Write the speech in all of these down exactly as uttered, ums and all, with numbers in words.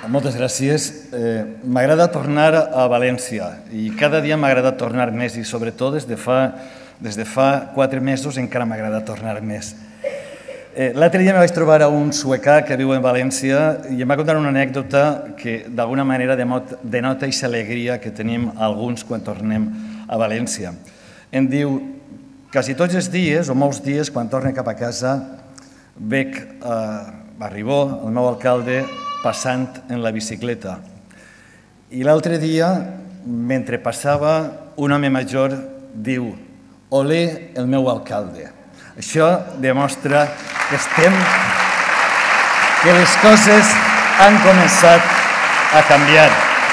Moltes gràcies. M'agrada tornar a València i cada dia m'agrada tornar més i sobretot des de fa, des de fa quatre mesos encara m'agrada tornar més. L'altre dia me vaig trobar a un suecà que viu en València i em va contar una anècdota que d'alguna manera denota aquesta alegria que tenim alguns quan tornem a València. Em diu, quasi tots els dies o molts dies quan torne cap a casa veig a Ribó, el meu alcalde, passant en la bicicleta. I l'altre dia, mentre passava, un home major diu «Olé el meu alcalde». Això demostra que estem, que les coses han començat a canviar.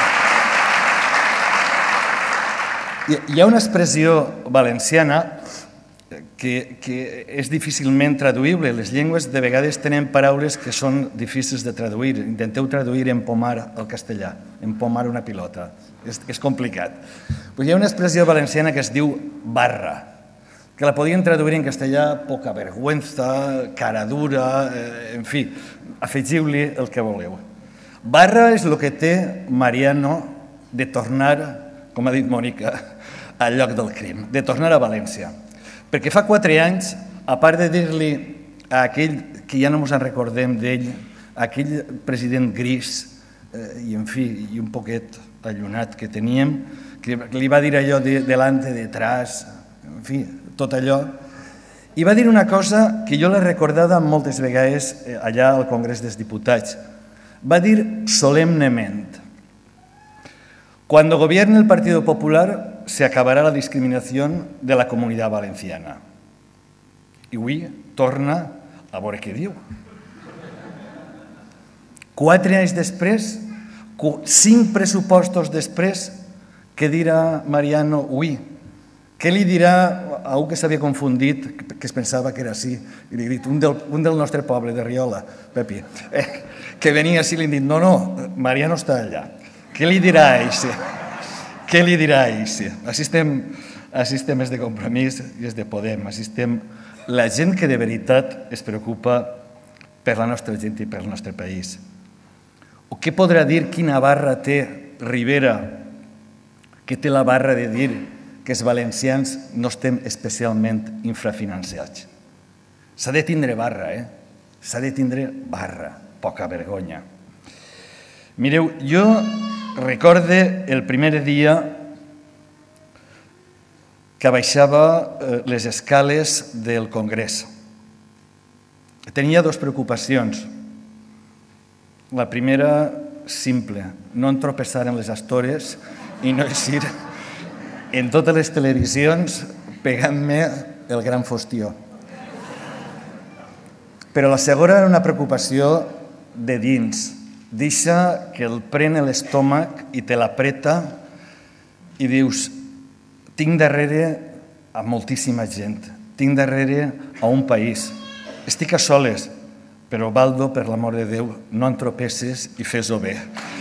Hi ha una expressió valenciana que, que és difícilment traduïble. Les llengües de vegades tenen paraules que són difícils de traduir. Intenteu traduir empomar al castellà, empomar una pilota. És, és complicat. Pues hi ha una expressió valenciana que es diu barra, que la podien traduir en castellà poca vergüenza, cara dura, eh, en fi, afegiu-li el que voleu. Barra és el que té Mariano de tornar, com ha dit Mònica, al lloc del crim, de tornar a València. Perquè fa quatre anys, a part de dir-li a aquell que ja no ens en recordem d'ell, aquell president gris i, en fi, i un poquet allunat que teníem, que li va dir allò de delante, detrás, en fi, tot allò, i va dir una cosa que jo l'he recordada moltes vegades allà al Congrés dels Diputats. Va dir solemnement: cuando gobierne el Partido Popular se acabará la discriminación de la comunidad valenciana. I avui torna a veure què diu. Quatre anys després, cinc pressupostos després, què dirà Mariano avui? Què li dirà a un que s'havia confundit, que es pensava que era així, i li ha dit, un del, un del nostre poble, de Riola, Pepi, eh, que venia així i li han dit, no, no, Mariano està allà. Què li dirà a eixe? Què li dirà a eixe? Així estem, així estem els de Compromís i els de Podem, així estem la gent que de veritat es preocupa per la nostra gent i per el nostre país. O què podrà dir quina barra té Rivera, que té la barra de dir que els valencians no estem especialment infrafinanciats? S'ha de tindre barra, eh? S'ha de tindre barra, poca vergonya. Mireu, jo recorde el primer dia que baixava les escales del Congrés. Tenia dues preocupacions. La primera, simple, no entropeçar en les estores i no eixir en totes les televisions pegant-me el gran fostió. Però la segona era una preocupació de dins. Deixa que el pren l'estómac i te l'apreta i dius, tinc darrere a moltíssima gent, tinc darrere a un país. Estic a soles, però Baldo, per l'amor de Déu, no entropeces i fes-ho bé.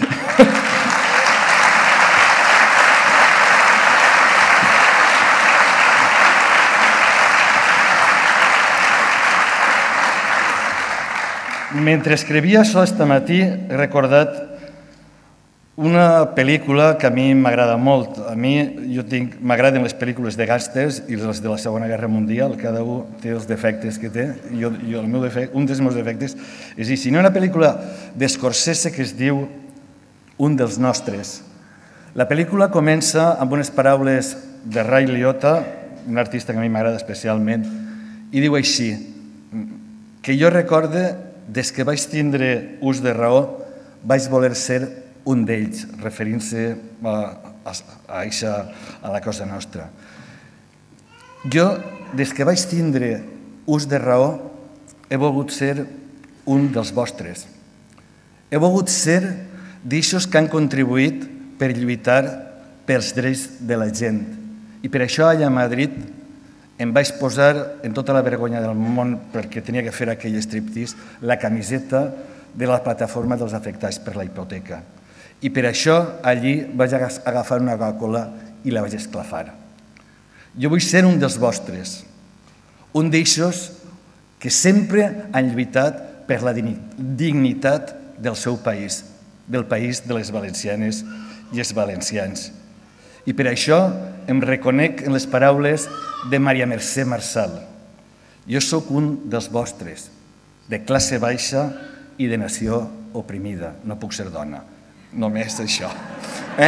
Mentre escrivia això aquest matí, he recordat una pel·lícula que a mi m'agrada molt. A mi m'agraden les pel·lícules de gàngsters i les de la Segona Guerra Mundial. Cada un té els defectes que té. Jo, jo, el meu defecte, un dels meus defectes és així. Hi ha una pel·lícula d'Scorsese que es diu Un dels nostres. La pel·lícula comença amb unes paraules de Ray Liotta, un artista que a mi m'agrada especialment, i diu així, que jo recorde des que vaig tindre ús de raó, vaig voler ser un d'ells, referint-se a, a, a, a la cosa nostra. Jo, des que vaig tindre ús de raó, he volgut ser un dels vostres. He volgut ser d'aixòs que han contribuït per lluitar pels drets de la gent. I per això allà a Madrid em vaig posar en tota la vergonya del món, perquè tenia que fer aquell striptease, la camiseta de la plataforma dels afectats per la hipoteca. I per això allí vaig agafar una Coca-Cola i la vaig esclafar. Jo vull ser un dels vostres, un d'aixòs que sempre han lluitat per la dignitat del seu país, del país de les valencianes i els valencians. I per això em reconec en les paraules de Maria Mercè Marçal. Jo sóc un dels vostres, de classe baixa i de nació oprimida. No puc ser dona, només això. Eh?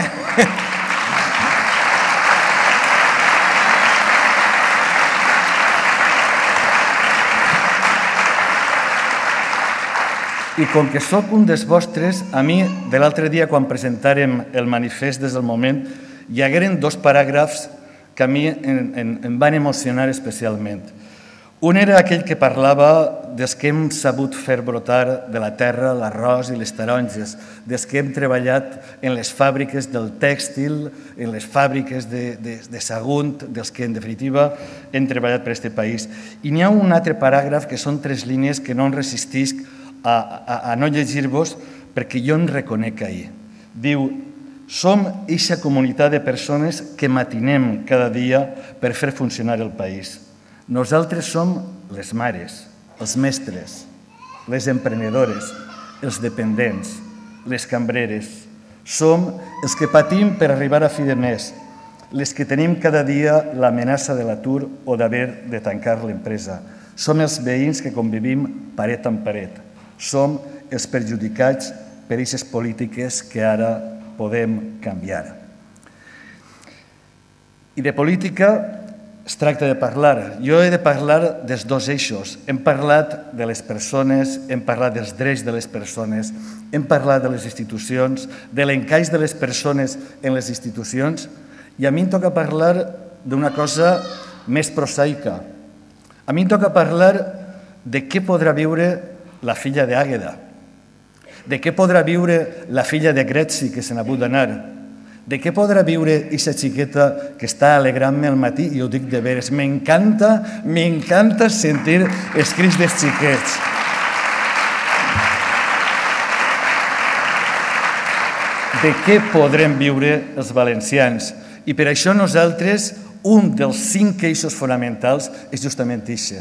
I com que sóc un dels vostres, a mi, de l'altre dia, quan presentàrem el manifest des del moment, hi hagueren dos paràgrafs que a mi em, em, em van emocionar especialment. Un era aquell que parlava dels que hem sabut fer brotar de la terra l'arròs i les taronges, dels que hem treballat en les fàbriques del tèxtil, en les fàbriques de, de, de Sagunt, dels que, en definitiva, hem treballat per aquest país. I n'hi ha un altre paràgraf que són tres línies que no em resistisc a, a, a no llegir-vos perquè jo em reconec ahir. Diu: som eixa comunitat de persones que matinem cada dia per fer funcionar el país. Nosaltres som les mares, els mestres, les emprenedores, els dependents, les cambreres. Som els que patim per arribar a fi de mes, les que tenim cada dia l'amenaça de l'atur o d'haver de tancar l'empresa. Som els veïns que convivim paret amb paret. Som els perjudicats per aquestes polítiques que ara podem canviar. I de política es tracta de parlar. Jo he de parlar dels dos eixos. Hem parlat de les persones, hem parlat dels drets de les persones, hem parlat de les institucions, de l'encaix de les persones en les institucions, i a mi em toca parlar d'una cosa més prosaica. A mi em toca parlar de què podrà viure la filla d'Àgueda, de què podrà viure la filla de Gretzi, que se n'ha hagut d'anar, de què podrà viure aquesta xiqueta que està alegrant-me al matí, i ho dic de veres, m'encanta, m'encanta sentir els crits dels xiquets. De què podrem viure els valencians? I per això nosaltres, un dels cinc eixos fonamentals és justament això.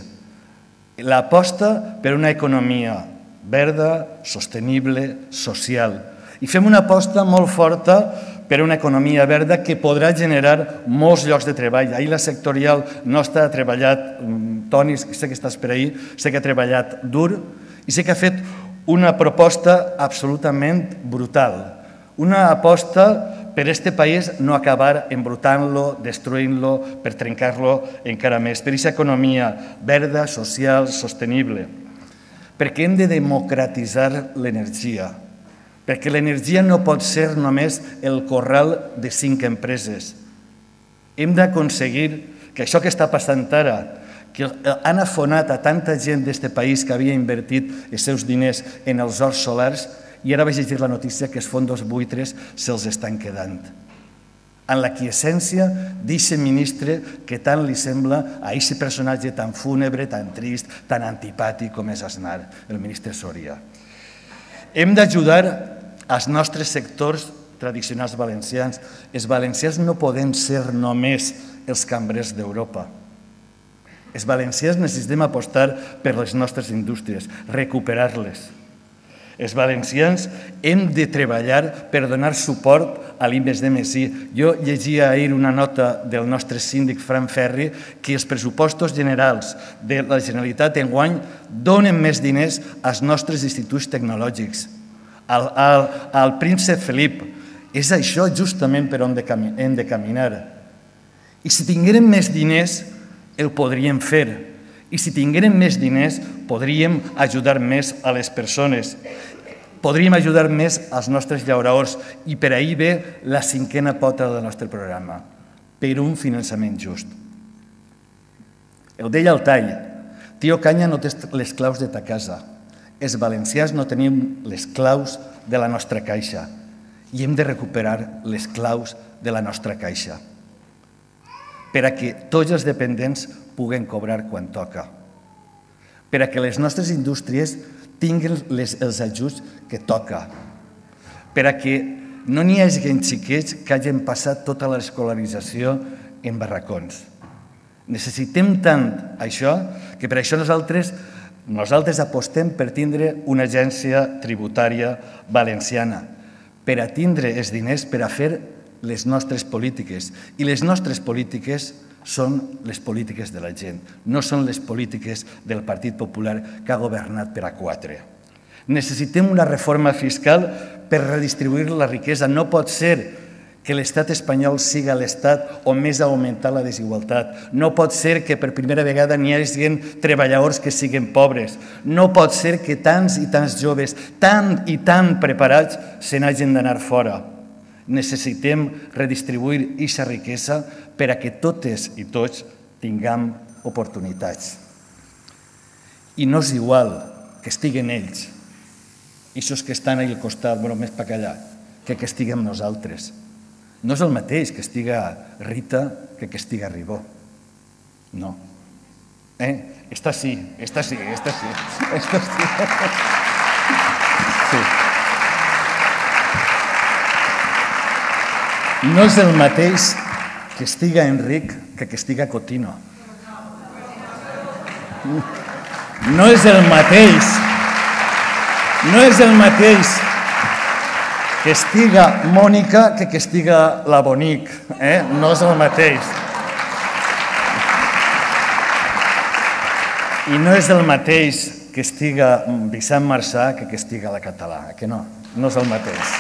L'aposta per una economia verda, sostenible, social. I fem una aposta molt forta per una economia verda que podrà generar molts llocs de treball. Ahir la sectorial nostra ha treballat, Toni, sé que estàs per ahir, sé que ha treballat dur i sé que ha fet una proposta absolutament brutal. Una aposta per este país no acabar embrutant-lo, destruint-lo, per trencar-lo encara més, per aquesta economia verda, social, sostenible. Perquè hem de democratitzar l'energia, perquè l'energia no pot ser només el corral de cinc empreses. Hem d'aconseguir que això que està passant ara, que han afonat a tanta gent d'este país que havia invertit els seus diners en els horts solars, i ara vaig llegir la notícia que els fondos buitres se'ls estan quedant. En la quiescència d'aquest ministre que tant li sembla a aquest personatge tan fúnebre, tan trist, tan antipàtic com és Aznar, el ministre Soria. Hem d'ajudar els nostres sectors tradicionals valencians. Els valencians no podem ser només els cambrers d'Europa. Els valencians necessitem apostar per les nostres indústries, recuperar-les. Els valencians hem de treballar per donar suport a l'I més D més I. Jo llegia ahir una nota del nostre síndic Fran Ferri que els pressupostos generals de la Generalitat enguany donen més diners als nostres instituts tecnològics, al, al, al príncep Felip. És això justament per on hem de caminar. I si tinguérem més diners, el podríem fer. I si tinguérem més diners, podríem ajudar més a les persones. Podríem ajudar més als nostres llauraors. I per ahir ve la cinquena pota del nostre programa, per un finançament just. El deia el tall, tio Canya no té les claus de ta casa. Els valencians no tenim les claus de la nostra caixa i hem de recuperar les claus de la nostra caixa per a que tots els dependents puguen cobrar quan toca, per a que les nostres indústries tinguin les, els ajuts que toca, per a que no n'hi hagi xiquets que hagin passat tota l'escolarització en barracons. Necessitem tant això que per això nosaltres, nosaltres apostem per tindre una agència tributària valenciana, per a tindre els diners per a fer les nostres polítiques. I les nostres polítiques són les polítiques de la gent, no són les polítiques del Partit Popular que ha governat per a quatre. Necessitem una reforma fiscal per redistribuir la riquesa. No pot ser que l'estat espanyol siga l'estat on més ha augmentat la desigualtat. No pot ser que per primera vegada n'hi hagi treballadors que siguin pobres. No pot ser que tants i tants joves, tant i tan preparats, se n'hagin d'anar fora. Necessitem redistribuir aquesta riquesa per a que totes i tots tinguem oportunitats. I no és igual que estiguen ells, aquests que estan al costat, bueno, més per allà, que que estiguem nosaltres. No és el mateix que estiga Rita que que estiga Ribó. No. Eh? Esta sí, esta sí, esta sí. Esta sí. Sí. No és el mateix que estiga Enric que que estiga Cotino. No és el mateix. No és el mateix que estiga Mònica que que estiga la Bonic. No és el mateix. I no és el mateix que estiga Vicent Marçà que que estiga la Català. Que no, no és el mateix.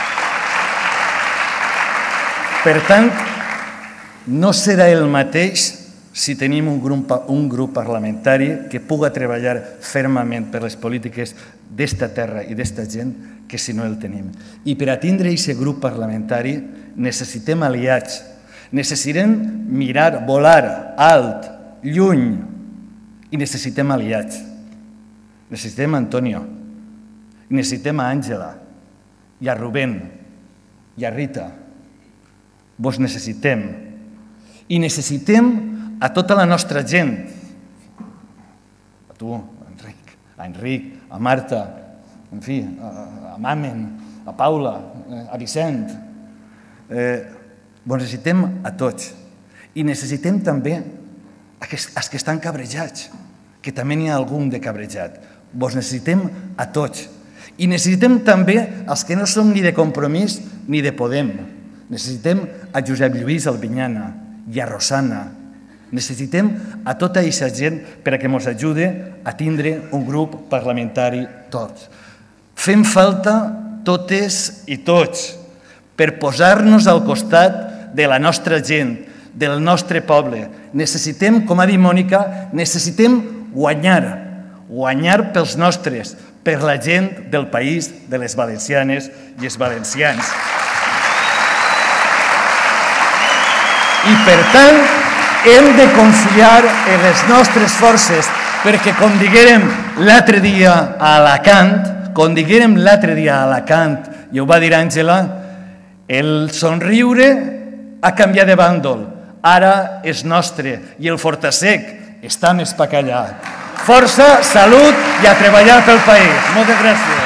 Per tant, no serà el mateix si tenim un grup, un grup parlamentari que puga treballar fermament per les polítiques d'esta terra i d'esta gent que si no el tenim. I per a tindre aquest grup parlamentari necessitem aliats, necessitem mirar, volar alt, lluny, i necessitem aliats. Necessitem a Antonio, necessitem a Àngela, i a Rubén, i a Rita. Vos necessitem. I necessitem a tota la nostra gent. A tu, a Enric, a Enric, a Marta, en fi, a Mamen, a Paula, a Vicent. Vos necessitem a tots. I necessitem també als que estan cabrejats, que també n'hi ha algun de cabrejat. Vos necessitem a tots. I necessitem també als que no som ni de Compromís ni de Podem. Necessitem a Josep Lluís Albinyana i a Rosana. Necessitem a tota aquesta gent per a que ens ajude a tindre un grup parlamentari tots. Fem falta totes i tots per posar-nos al costat de la nostra gent, del nostre poble. Necessitem, com ha dit Mònica, necessitem guanyar, guanyar pels nostres, per la gent del país, de les valencianes i els valencians. I per tant, hem de confiar en les nostres forces, perquè com diguérem l'altre dia a Alacant, com diguérem l'altre dia a Alacant, i ho va dir Àngela, el somriure ha canviat de bàndol, ara és nostre, i el Fortasec està més pa callar. Força, salut i a treballar pel país. Moltes gràcies.